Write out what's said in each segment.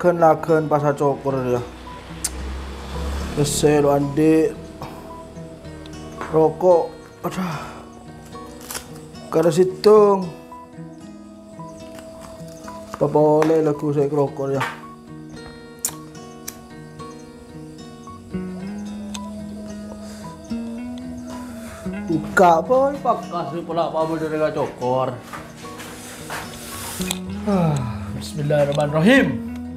laken pas cokor ya. Kesel adik. Rokok. Aduh. Kada situng. Apa boleh laku saya rokok ya. Buka boy, pakas pula apa dari cokor. Bismillahirrahmanirrahim.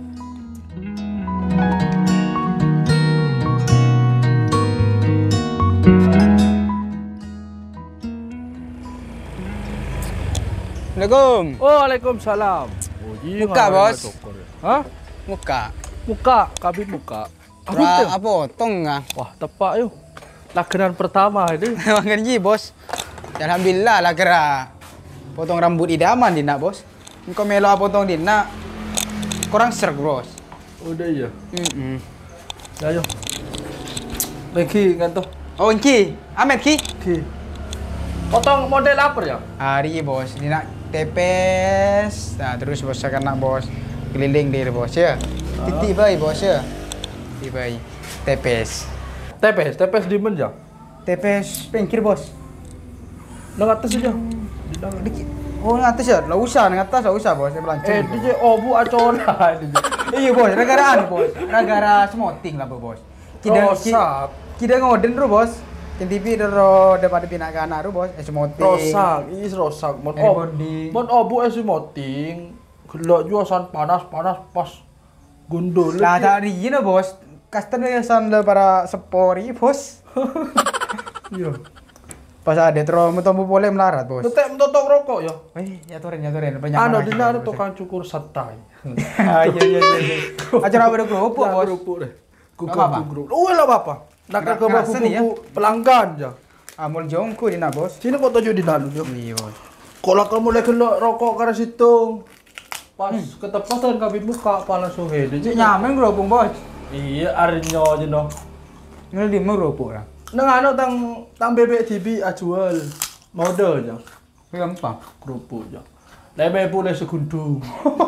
Assalamualaikum. Waalaikumsalam. Buka, Bos. Hah? Muka. Kabin buka. Apa potong ah? Wah, tepak yuk. Lakenan pertama ini. Makan ji, Bos. Alhamdulillah lah kira. Potong rambut idaman dina, Bos. Engkau melo potong dina. Kurang serg, Bos. Udah iya. Ya, Ayo. Lagi ngantuk. Oh, Ki. Amet Ki. Ki. Potong model apa ya? Hari, Bos. Dina tepes. Nah, terus Bos kena, Bos. Keliling dia, Bos ya. Titik bayi, Bos ya. Titik bayi. Tepes. Tepes di mana? Tepes pinggir, Bos. Nang atas aja. Oh, nang atas ya? Lah usah, nang atas lah usah, Bos. Saya belanceng. DJ obu acona. Iya, Bos. Negara Bos. Negara smoting lah, Bos. Kita ngoden ro, Bos. Ken TV ro daripada pinak kana ro, Bos. Smoting. Rosak. Mon obu smoting. Gelak juga panas pas gundul. Lah tadi ini, Bos. Kasten sandal para sepori, Bos. Iya. Pas ada terus tombo boleh melarat, Bos. Tetek mentotok rokok ya. Nyatorin. Ano dina ada tukang cukur santai. Iya. Acara apa kerupuk, Bos? Kerupuk deh. Kukur. Oh, lah apa? Nak ke buku pelanggan ya. Amul jongku dina, Bos. Sini kok tuju di dalam yo. Iya, Bos. Kalau kamu lagi rokok karena situ. Pas ketepatan kabin buka pala sohe. Cik nyaman kerupuk, Bos. Iya, arinyo aja no. Ini di kerupuk lah. Nang ano tang bebek TV ajual model ya. Gampang. Kerupuk ya. Lebe pula sekundung.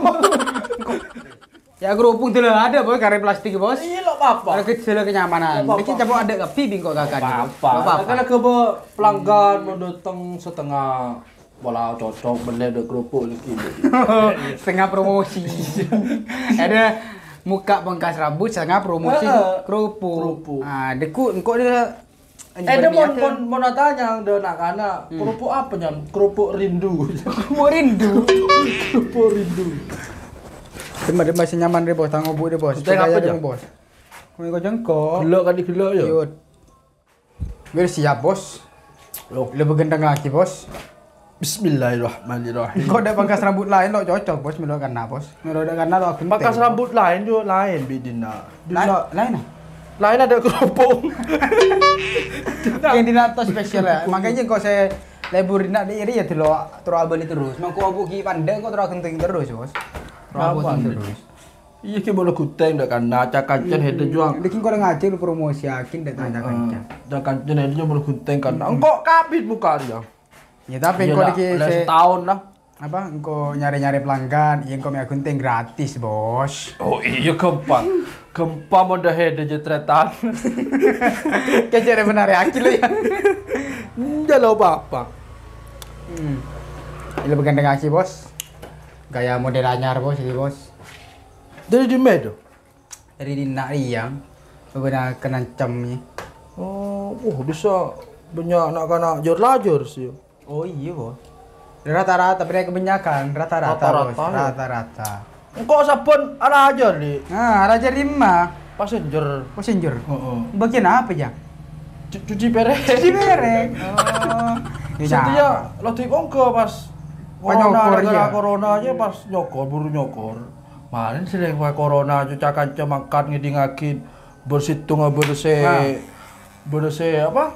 Ya kerupuk dulu ada, Bos, karena plastik, Bos. Iya lo apa? Ada kecil kenyamanan. Ini coba ada ke pibing kok kakak. Apa? Karena ke pelanggan mau datang setengah bola cocok beli ada kerupuk lagi. Setengah promosi. Ada muka pangkas rambut setengah promosi kerupuk. Ah, deku engkau dia. Ada mau tanya ada anak-anak kerupuk apa nya? Kerupuk rindu. Kerupuk rindu. Kerupuk rindu. Dia masih nyaman deh, Bos. Tanggung bu deh, Bos. Tengah apa aja, Bos? Kau jengkok. Gelak kan digelak ya. Yud. Biar siap, Bos. Lo bergendang lagi, Bos. Bismillahirrahmanirrahim. Kau ada pangkas rambut lain lo cocok, Bos. Melo kena, Bos. Melo ada kena lo aku. Pangkas rambut lain juga lain bidina. Lain ah? Lain ada kerupuk. Yang dina to spesial ya. Makanya kau saya libur dina di iri ya terus abali terus. Mangku abu ki pandai kau terus genting terus, Bos. Terus terus. Iya ki boleh kuteng dak kan acak kancen hede juang. Dikin kau ngaji lu promosi yakin dak acak kancen. Dak kancen hede boleh kuteng kan. Engkau kabit buka dia. Ya tapi engkau diki setahun lah. Apa engkau nyari-nyari pelanggan, iya engkau mea gunting gratis, Bos. Oh iya gempa mau dah hede jetretan. Kecere benar ya akil ya. Ndak lo apa. Ini bergandeng aki, Bos. Gaya model anyar, Bos, ini, Bos. Dari di medo. Dari di nak riang. Benar kenancamnya. Oh, bisa banyak anak-anak jor-lajor sih. Oh iya, Bos. Rata-rata, tapi kebanyakan rata-rata, Bos. Rata-rata. Engkau sabun ala aja nih. Nah, Raja 5. Passenger. Bagian apa ya? Cuci perek. Cuci perek. Oh. Setia lagi ongko pas corona aja pas buru nyokor. Malah sering corona cuca kanca makan ngidingakin bersitung bersih apa?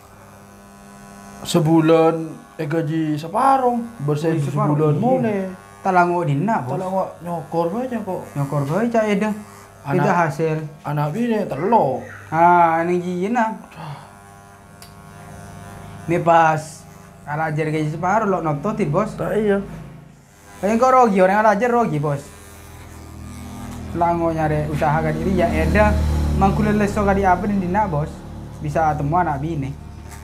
Sebulan gaji separuh, bersih sebulan mulai. Talango dina, Bos. Talango nyokor aja kok. Nyokor bae cak eda. Tidak hasil. Anak bini telo. Ah, ini gina. Ini pas alajar gaji separuh lo nototin, Bos. Tak iya. Kayak kau rogi, orang alajar rogi, Bos. Lango nyari usaha kan diri ya ada mangkul leso kali apa di dina bos. Bisa temu anak bini.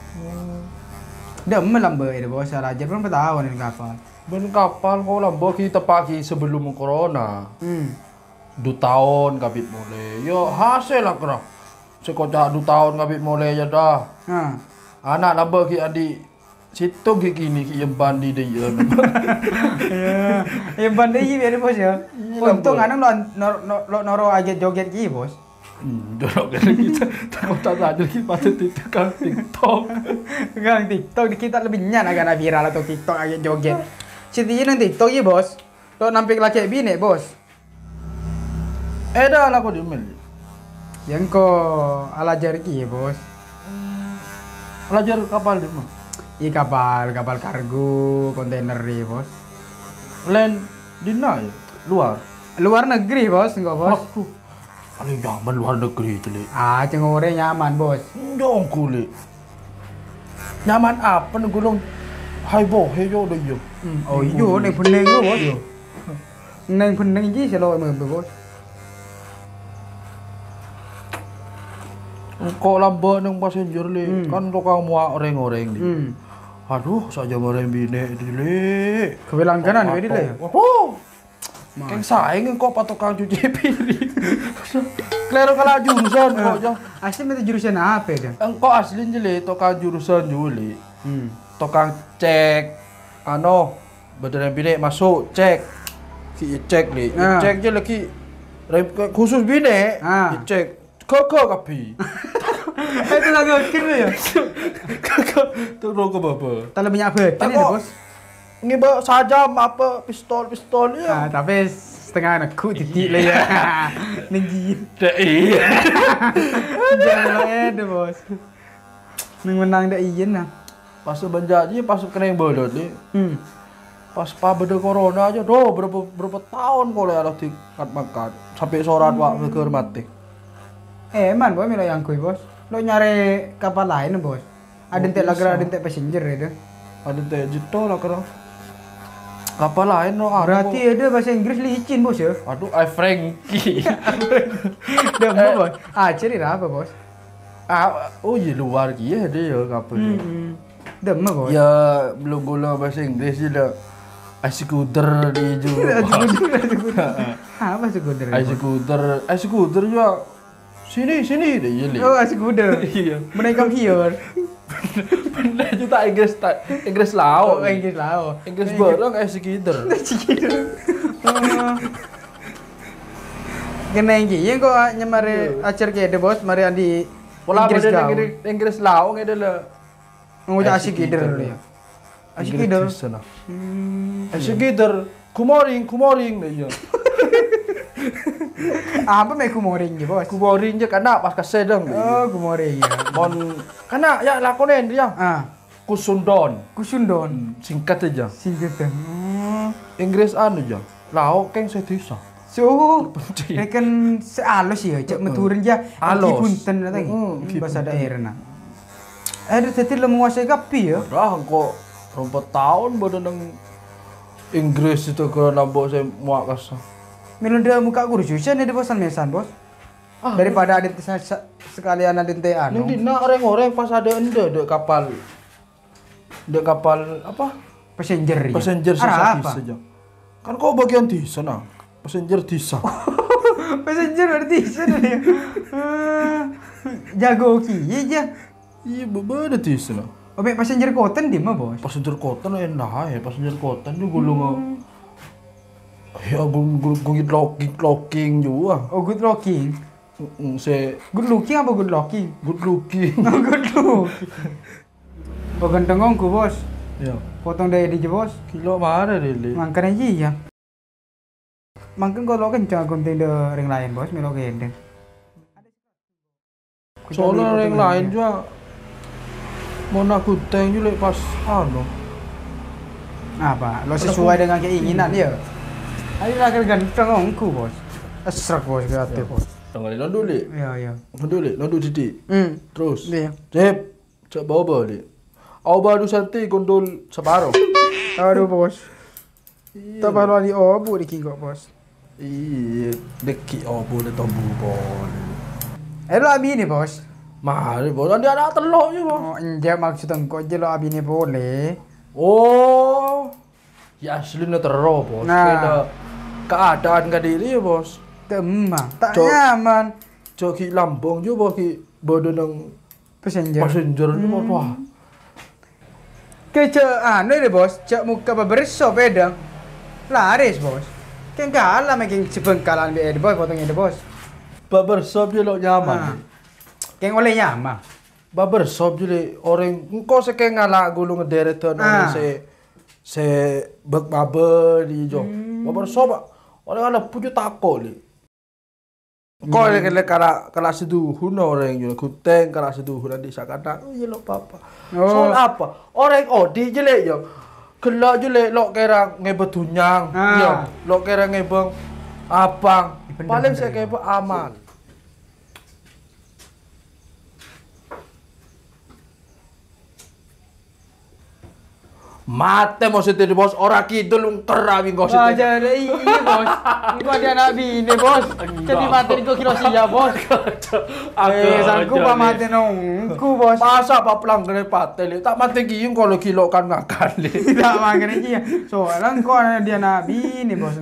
Dem lambe itu bos raja pun bertahun ini kapal. Ben kapal kau lambo kita pagi sebelum corona. 2 tahun kabit mulai. Yo hasil lah kena. Sekocak 2 tahun kabit mulai ya dah. Anak lambo ki adik situ gini ki yang bandi dia. Ya. Yang bandi biar bos ya. Untung anak lo noro aja joget ki bos. Dorok kita takut tak ada kita patut tekan TikTok. Gang TikTok kita lebih nyan agak viral atau TikTok agak joget. Setiap nang TikTok ya bos. Lo nampik laki bini bos. Dah lah kau diambil. Yang ko alajar ki bos. Pelajar kapal di mana? Kapal kargo kontainer ya bos. Land dina ya luar. Luar negeri bos enggak bos. Waduh. Kalau nyaman luar negeri itu le. Cengore nyaman bos. Dong kulit. Nyaman apa nih gulung? Hai boh, hejo deh yo. Oh iyo, neng pening lo bos. Neng pening ji selo bos. Kok lambat nang passenger le, kan tukang muak oreng-oreng nih. Aduh, saja goreng bine itu le. Kebelang kanan wedi le. Oh. Keng saing kok patokan cuci piring. Klero kala jurusan kok jo. Asli itu jurusan apa kan? Engko asli le tukang jurusan juli. Tukang cek beneran bine masuk cek. Ki cek le. Cek je lagi khusus bine. Cek. Kok kapi. Itu lagu kira ya. Tu roko bapa. Tak lebih nyapa ini bos. Ngiba sajam apa pistol ya. Tapi setengah aku titik lah ya. Nenggit. Iya. Jangan bos. Neng menang dak izin lah. Pas banjaji pas kena yang bodot ni. Pas beda corona aja doh berapa tahun kalau ada tingkat makan sampai sorat wak ke mati. Man bos milo yang kui bos. Lo nyari kapal lain bos. Ada ente lagra ada ente passenger itu. Ada ente jito lah kena. Kapal lain no. Berarti ada bahasa Inggris licin bos ya. Aduh, Frankie. Dem bos. Cerita apa bos? Oh iya luar dia ya kapal. Dem bos. Ya belum gula bahasa Inggris je dah. Scooter di juga. Apa scooter? Scooter juga. Sini dia je. Oh, scooter. Iya. Menaikkan here. Benar juga Inggris Lao. Oh, Inggris Lao. Inggris bareng scooter. Kena yang kok nyamare acar ke bos, mari andi Pola Inggris Lao ngedele. Nguja scooter ya. Scooter. Scooter. Kumoring dia. Apa me kumoring je bos? Kumoring je kana pas kasedeng. Oh, kumoring ya. Mon kana ya lakonen dia. Kusundon. Singkat aja. Inggris anu aja. Lao keng sedisa. So, kan sealus ya, cek meturin ya. Alus. Punten tadi. Bahasa daerah na. Ada tetir le menguasai kapi ya. Dah kok 4 tahun baru nang Inggris itu ke nambah saya muak kasar. Melunda muka kursusan ada bosan mesan bos. Daripada ada sekalian ada ente anu. Ning dina orang-orang pas ada ende kapal. Dek kapal apa? Passenger ya. Passenger saja. Kan kau bagian di sana. Passenger di sana. Passenger berarti sana ya. Jago ki ya. Iya, beda di sana. Oke, passenger cotton di mana bos? Passenger cotton enak ya. Passenger cotton juga gulung. Ya good looking juga. Oh, good looking. Good looking apa good looking? Good looking. Good looking. Oh, ganteng ku bos. Ya. Potong dari di bos. Kilo mana deh? Makan aja ya. Makan kalau kencang gunting de ring lain bos, melo gendeng. Soalnya ring lain juga. Mau nak gunting juga pas Apa? Lo sesuai dengan keinginan ya. Ayo lah ganteng ongku bos. Esrak bos kreatif bos. Tengah nondu le. Iya. Nondu titik. Terus. Iya. Cep. Cek bawa le. Au baru santai gondol separuh. Aduh bos. Tak perlu di obu di kiko bos. Iya, deki opo de tombu pon. Lo abi ni bos. Mari bos, dia anak telok je bos. Oh, enggak maksud engkau je lo abi ni boleh. Oh, ya aslinya terro bos. Nah. Kena keadaan ke diri ya bos. Temah, tak Cok. nyaman. Coki lambung je bos ki badan nang Passenger. passenger ni bos. Wah. Kece anu deh bos, cak muka beberso pedang. Laris bos. Kan kalah makin sebengkalan be bos potongnya deh bos. Barbershop je lo nyaman. Keng oleh nyama. Barbershop je le orang engko se ke ngala gulung ngederet orang se bek barber di jo. Barbershop orang ala puju tako le. Kau le kala sedu huno orang yo kuteng kala sedu huno di sakata. Oh ye lo papa. Soal apa? Orang odi je le yo. Kela je le lo kira ngebetunyang. Yo, lo kira ngebeng abang. Paling saya kebe aman. Mate mau setir bos, ora kidul ungker abi engko Wah, setir. jadi iya bos. Engkau dia anak bini bos. Jadi mati engkau kira sia bos. Sangku pa mati nongku bos. Masa apa pelang gede patel tak mati giung kalau kilo kan ngakan le. Tidak makanya iya. Soalnya engkau dia anak bini bos.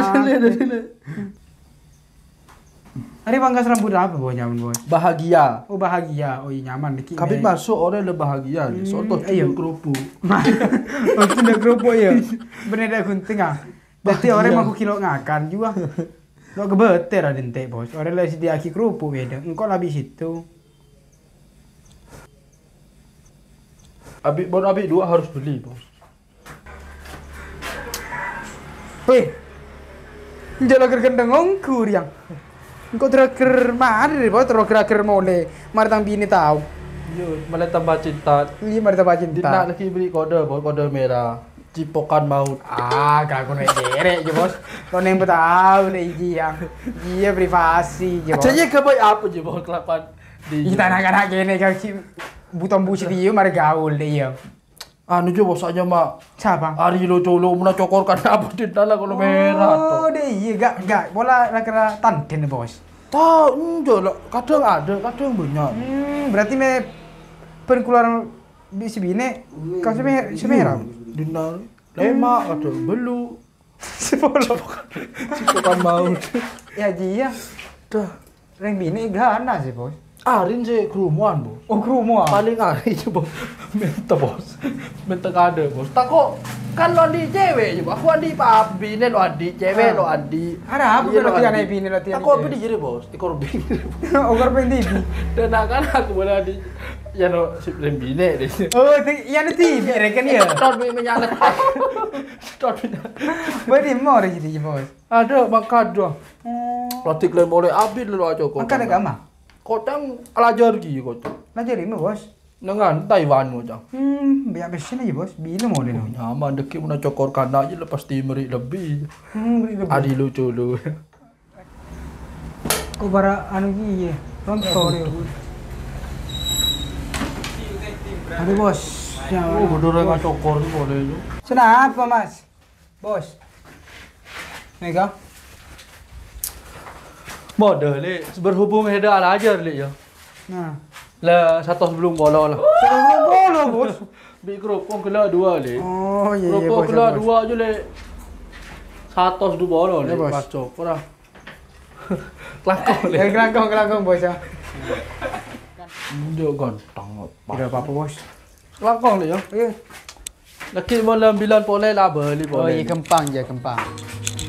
Hari pangkas rambut apa bos nyaman bos? Bahagia. Oh bahagia, oh iya nyaman dikit. Kabin masuk orang le bahagia ni. Soto ayo. kerupuk. Oh sudah kerupuk ya. Bener dah gunting ah. Berarti orang aku kilo ngakan juga. Lo kebeter ada ente bos. Orang lah sedia aki kerupuk beda. Engkau lebih situ. Abi dua harus beli bos. Weh. Jalan kergendeng ongkur yang. Engkau terakhir mana deh bos? Terakhir mole. Mari tang bini tahu. Yo, malah tambah cinta. Iya mari tambah cinta. Nak lagi beli kode bos, kode merah. Cipokan maut. Ah, kau naik derek je bos. Kau neng tahu deh yang. Iya privasi je bos. Jadi kebaik apa je bos kelapan di. Kita nak gini kau buton busi dia mari gaul deh ya. Anu je bos aja mak. Siapa? Ari lo colo muna cokorkan apa di dalam kalau merah tu. Oh deh iya gak bola nak kena tanten bos. Tahu enggak lah, kadang ada, kadang banyak. Berarti me penkeluaran bisi bine kau semerah. Dinar lemak ada belu. Sepuluh. Cipokan maut. Ya dia. Dah. Reng bine gana sih bos. Arin sih kerumuan bos. Oh kerumu ah. Paling hari je bos. Minta bos. Minta kade bos. Tak kok kan lo di cewek je bos. Aku adi pak bini lo adi cewek lo adi. Ada apa Iya, kalau lo tiada adi. bini lo tiada. Tak kok bini jadi bos. Ikor bini. Oh korban TV. Dan akan aku boleh adi. Ya no sebelum bini deh. Oh yang itu TV rekan ya. Tot bini menyalek. Tot bini. Berarti mau orang jadi bos. Ada makan doang. Roti klaim boleh abis lo aja kok. Makan agama. Kotang pelajar gitu kotang. Ngajarin lo bos. Dengan Taiwan kotang. Biar besin aja bos. Bini mau deh. Nyaman deki mana cokor kanak je lepas timeri lebih. Beri lebih. Adi lucu lu. Kau bara anu gini. Rontor ya. Aduh bos. Oh, bener dengan cokor ni boleh tu. Sudah apa mas? Bos. Mega. Modal le, berhubung ada ala ajar le ya. Nah. Lah satu sebelum bola lah. Sebelum bola bos. Bi keropong kela dua le. Oh iya iya Keropong bos. kela dua je le. Satu du bola le. Ya, bos. Pas cokor lah. Kelakon le. Kelangkong bos ya. Dia gantang. Tidak apa-apa bos. Kelakon le ya. Iya. Laki malam bilan boleh lah beli Oh boleh. iya kempang je kempang.